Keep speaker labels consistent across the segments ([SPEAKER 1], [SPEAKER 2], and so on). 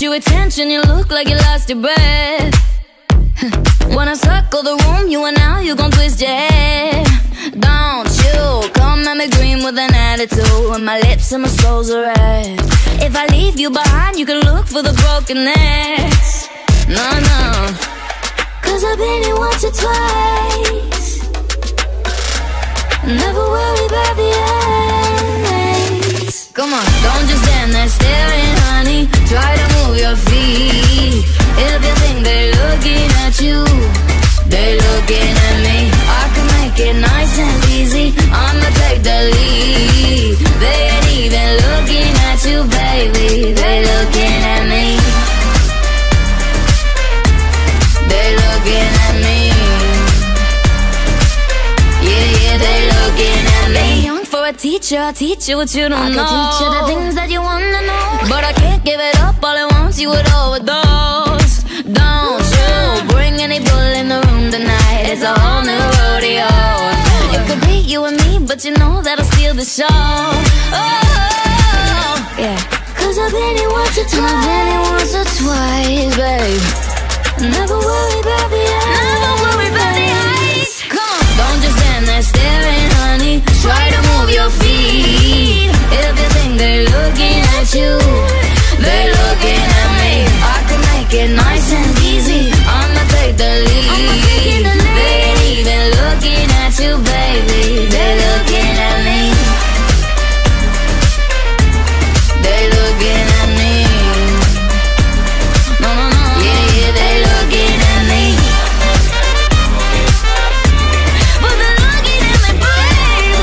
[SPEAKER 1] your attention, you look like you lost your breath. When I circle the room, you and now you gon' twist your head. Don't you come at me green with an attitude, and my lips and my soul's a red. If I leave you behind, you can look for the broken necks. No, no, 'cause I've been here once or twice. Never worry about the ends. Come on, don't just stand there staring, honey. Try to move your feet. If you think they're looking at you, they're looking at me. I can make it nice and easy. I'ma take the lead. They ain't even looking at you, baby. They're looking at me. They're looking at me. Yeah, yeah, they're looking at me. Young for a teacher, I'll teach you what you don't know. I can teach you the things that you wanna know, but I can't give it up all at once. You would overdose. Don't you bring any bull in the room tonight. It's a whole new rodeo. It could be you and me, but you know that'll steal the show. Oh, yeah. 'Cause I've been here once or twice, babe. Never worry about the eyes. Never worry about the eyes. Come on, don't just stand there staring, honey. Try to move your feet. If you think they're looking at you, they're looking at me. I can make it nice and easy. I'ma take the lead. They ain't even looking at you, baby. They're looking at me. They're looking at me. No, no, no. Yeah, yeah, they're looking at me. But they're looking at me, babe.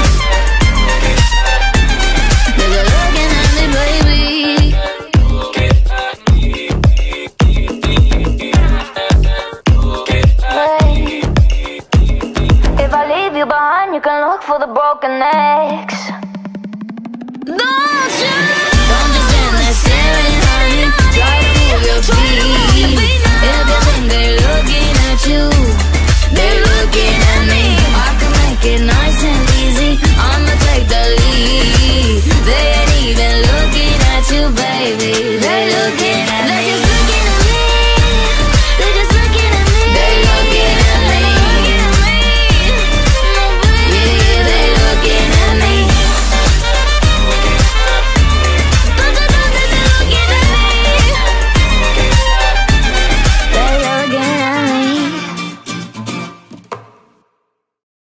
[SPEAKER 1] They're looking at me, baby. If I leave you behind, you can look for the broken necks. Don't you? Don't just stand there staring, honey. Try to move your feet.